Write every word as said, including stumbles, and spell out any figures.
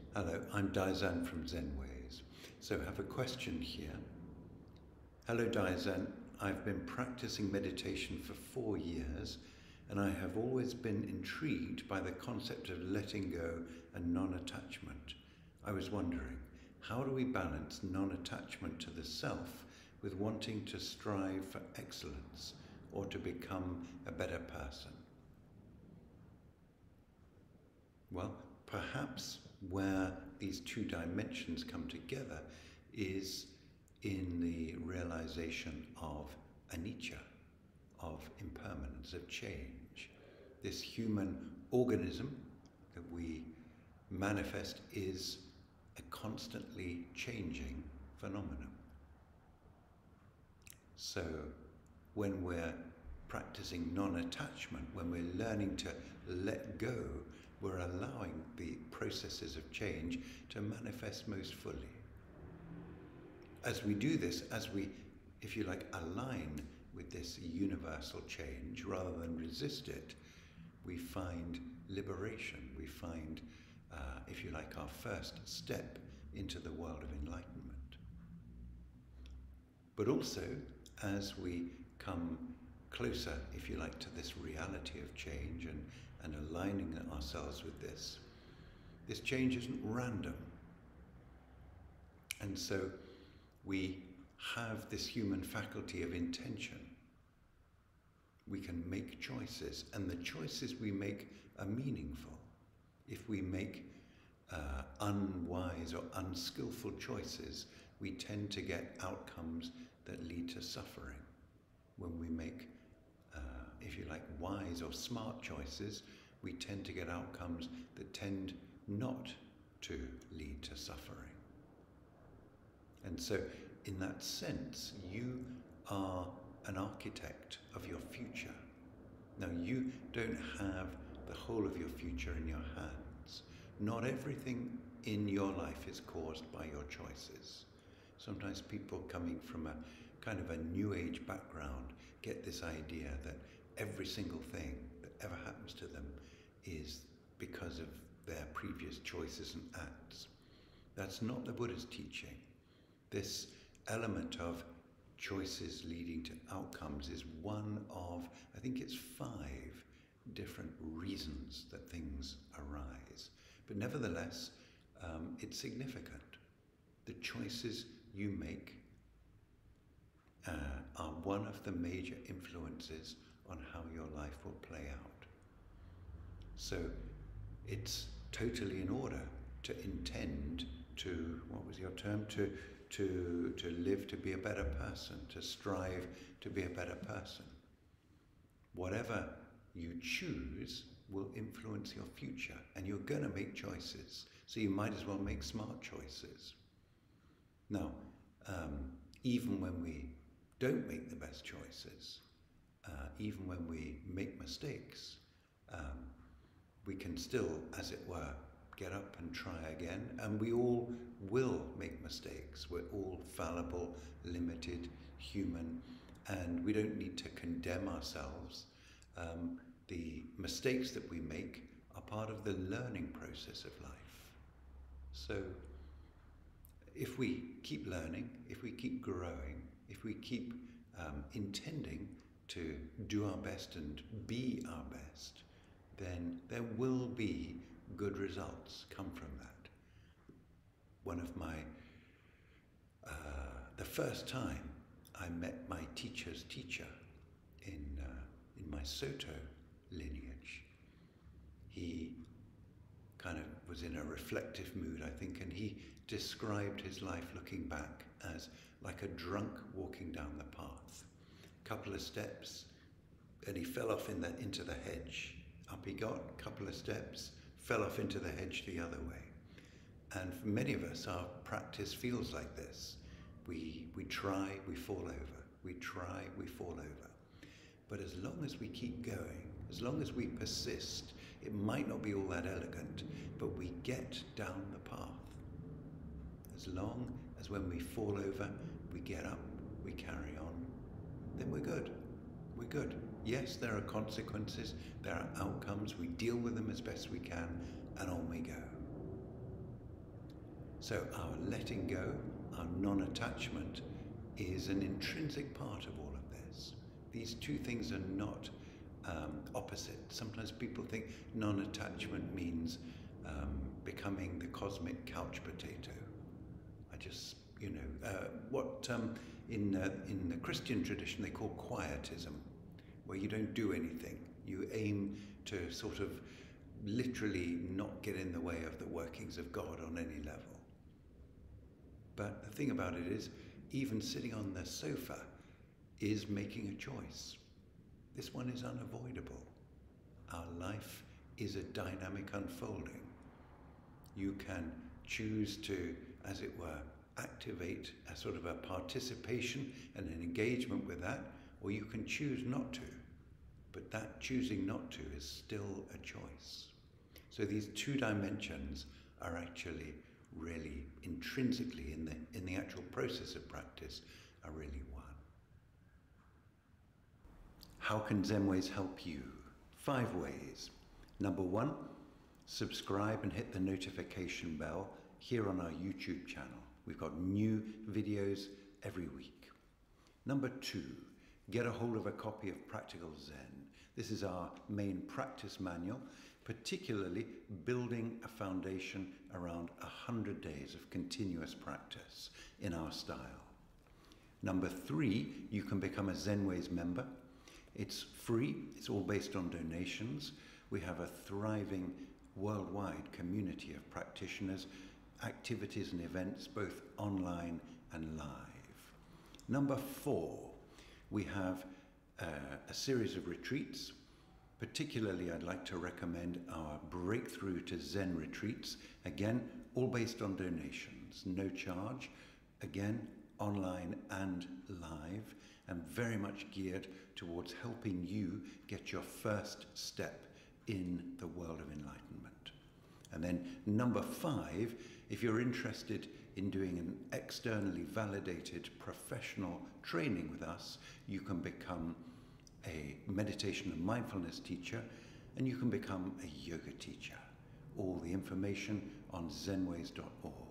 Hello, I'm Daizan from Zenways. So I have a question here. Hello Daizan, I've been practicing meditation for four years and I have always been intrigued by the concept of letting go and non-attachment. I was wondering, how do we balance non-attachment to the self with wanting to strive for excellence or to become a better person? Well, perhaps where these two dimensions come together is in the realization of anicca, of impermanence, of change. This human organism that we manifest is a constantly changing phenomenon. So when we're practicing non-attachment, when we're learning to let go, we're allowing the processes of change to manifest most fully. As we do this, as we, if you like, align with this universal change rather than resist it, we find liberation. We find, uh, if you like, our first step into the world of enlightenment. But also, as we come closer, if you like, to this reality of change and, and aligning ourselves with this, this change isn't random. And so we have this human faculty of intention. We can make choices, and the choices we make are meaningful. If we make uh, unwise or unskillful choices, we tend to get outcomes that lead to suffering. When we make Uh, if you like, wise or smart choices, we tend to get outcomes that tend not to lead to suffering. And so, in that sense, you are an architect of your future. Now, you don't have the whole of your future in your hands. Not everything in your life is caused by your choices. Sometimes people coming from a kind of a new age background get this idea that every single thing that ever happens to them is because of their previous choices and acts. That's not the Buddha's teaching. This element of choices leading to outcomes is one of, I think it's five different reasons that things arise. But nevertheless, um, it's significant. The choices you make Uh, are one of the major influences on how your life will play out. So it's totally in order to intend to, what was your term, to, to, to live to be a better person, to strive to be a better person. Whatever you choose will influence your future, and you're going to make choices, so you might as well make smart choices. Now, um, even when we don't make the best choices, uh, even when we make mistakes, um, we can still, as it were, get up and try again, and we all will make mistakes. We're all fallible, limited, human, and we don't need to condemn ourselves. Um, the mistakes that we make are part of the learning process of life. So if we keep learning, if we keep growing, if we keep um, intending to do our best and be our best, then there will be good results come from that. One of my, uh, the first time I met my teacher's teacher in, uh, in my Soto lineage, he kind of was in a reflective mood, I think, and he described his life looking back as like a drunk walking down the path. Couple of steps, and he fell off in the, into the hedge. Up he got, couple of steps, fell off into the hedge the other way. And for many of us, our practice feels like this. We, we try, we fall over. We try, we fall over. But as long as we keep going, as long as we persist, it might not be all that elegant, but we get down the path. As long as when we fall over, we get up, we carry on, then we're good. We're good. Yes, there are consequences, there are outcomes, we deal with them as best we can, and on we go. So our letting go, our non-attachment, is an intrinsic part of all of this. These two things are not um, opposite. Sometimes people think non-attachment means um, becoming the cosmic couch potato. I just, you know, uh, what um, in, uh, in the Christian tradition they call quietism, where you don't do anything. You aim to sort of literally not get in the way of the workings of God on any level. But the thing about it is, even sitting on the sofa is making a choice. This one is unavoidable. Our life is a dynamic unfolding. You can choose to, as it were, activate a sort of a participation and an engagement with that, or you can choose not to. But that choosing not to is still a choice. So these two dimensions are actually really intrinsically in the, in the actual process of practice are really one. How can Zenways help you? Five ways. Number one, subscribe and hit the notification bell here on our YouTube channel. We've got new videos every week. Number two, get a hold of a copy of Practical Zen. This is our main practice manual, particularly building a foundation around a hundred days of continuous practice in our style. Number three, you can become a Zenways member. It's free, it's all based on donations. We have a thriving worldwide community of practitioners, activities and events, both online and live. Number four, we have uh, a series of retreats. Particularly, I'd like to recommend our Breakthrough to Zen retreats. Again, all based on donations, no charge. Again, online and live, and very much geared towards helping you get your first step in the world of enlightenment. And then number five, if you're interested in doing an externally validated professional training with us, you can become a meditation and mindfulness teacher, and you can become a yoga teacher. All the information on zenways dot org.